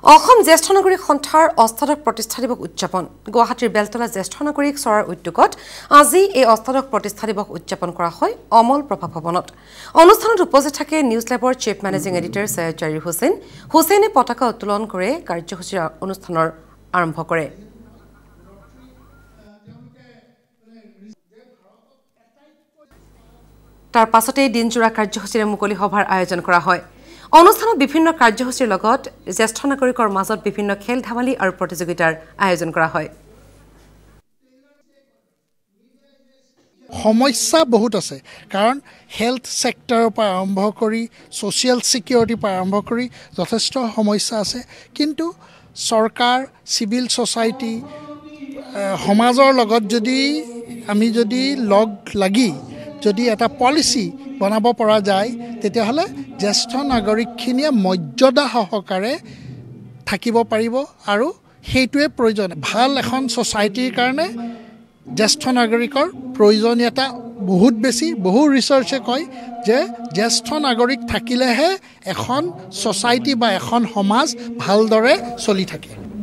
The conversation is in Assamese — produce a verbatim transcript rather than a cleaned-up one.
অসম জ্যেষ্ঠ নাগৰিক সন্থাৰ অষ্টাদশ প্ৰতিষ্ঠা দিৱস উদযাপন গুৱাহাটীৰ বেলতলা জ্যেষ্ঠ নাগৰিক চৰাৰ উদ্যোগত আজি এই অষ্টাদশ প্ৰতিষ্ঠা দিৱস উদযাপন কৰা হয় অমল প্ৰভা ভৱনত অনুষ্ঠানত উপস্থিত থাকে নিউজ লেবৰ chief managing editor Syed Zahir Hussain হুছেইনে পতাকা উত্তোলন কৰে কাৰ্যসূচীৰ অনুষ্ঠানৰ আৰম্ভ কৰে তাৰ পাছতে দিনজোৰা কাৰ্যসূচীৰে মুকলি সভাৰ আয়োজন কৰা হয় অনুষ্ঠানত বিভিন্ন কাৰ্যসূচীৰ লগত জ্যেষ্ঠ নাগৰিকৰ মাজত বিভিন্ন খেল ধেমালি আৰু প্ৰতিযোগিতাৰ আয়োজন কৰা হয় সমস্যা বহুত আছে কাৰণ হেলথ সেক্টৰৰ পৰা আৰম্ভ কৰি সোশ্যাল সিকিউৰিটি পৰা আৰম্ভ কৰি যথেষ্ট সমস্যা আছে কিন্তু চৰকাৰ সিভিল সোসাইটি সমাজৰ লগত যদি আমি যদি লগ লাগি যদি এটা পলিসি বনাব পৰা যায় তেতিয়াহলে জ্যেষ্ঠ নাগৰিকখিনিয়ে মৰ্যাদা সহকাৰে থাকিব পাৰিব আৰু হেতুৱে প্ৰয়োজন ভাল এখন সোসাইটিৰ কাৰণে জ্যেষ্ঠ নাগৰিকৰ প্ৰয়োজনীয়তা বহুত বেছি বহু ৰিসাৰ্চে কয় যে জ্যেষ্ঠ নাগৰিক থাকিলেহে এখন সোসাইটি বা এখন সমাজ ভালদৰে চলি থাকে